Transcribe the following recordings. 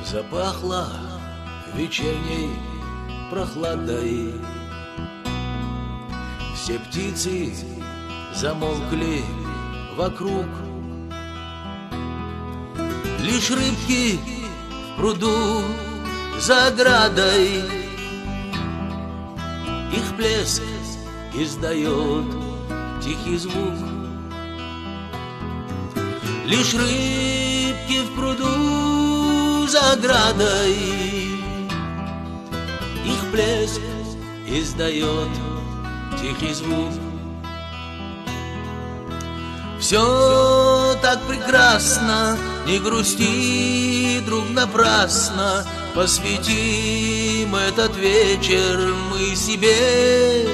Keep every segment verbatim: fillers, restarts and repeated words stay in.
Запахло вечерней прохладой, все птицы замолкли вокруг, лишь рыбки в пруду за оградой, их плеск издает тихий звук. Лишь рыбки в пруду за оградой, их плеск издает тихий звук. Все так прекрасно, не грусти, друг, напрасно. Посвятим этот вечер мы себе.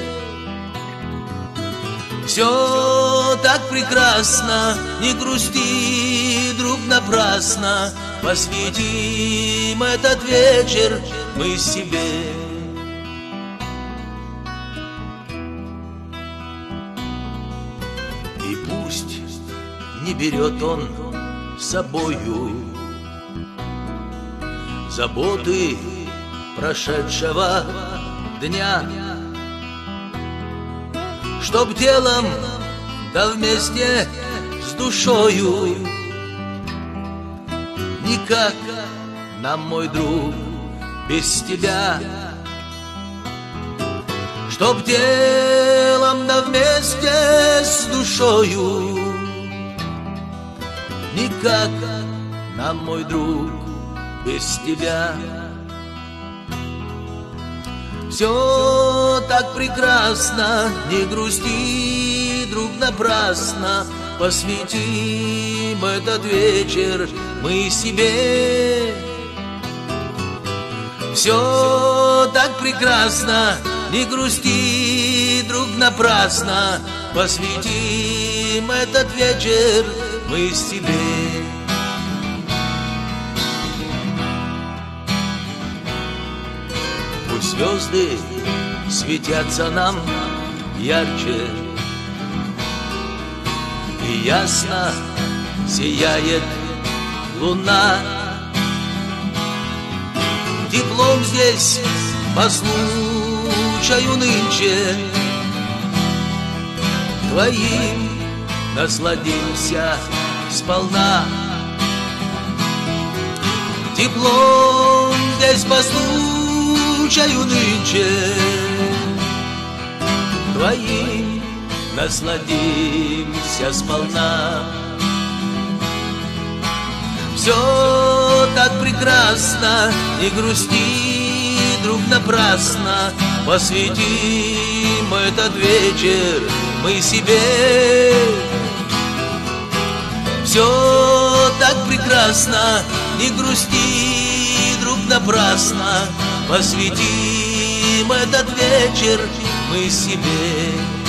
Все так прекрасно, не грусти, друг, напрасно. Посвятим этот вечер мы себе. И пусть не берет он с собою заботы прошедшего дня, чтоб телом да вместе с душою никак нам, мой друг, без тебя. Чтоб телом да вместе с душою никак нам, мой друг, без тебя. Все так прекрасно, не грусти, друг, напрасно. Посвятим этот вечер мы себе. Все так прекрасно, не грусти, друг, напрасно. Посвятим этот вечер мы себе. Пусть звезды светятся нам ярче, и ясно сияет луна. Теплом здесь по случаю нынче твоим насладимся сполна. Теплом здесь по случаю нынче твоим насладимся сполна. Все так прекрасно, не грусти, друг, напрасно. Посвятим этот вечер мы себе. Все так прекрасно, не грусти, друг, напрасно. Посвятим этот вечер мы себе.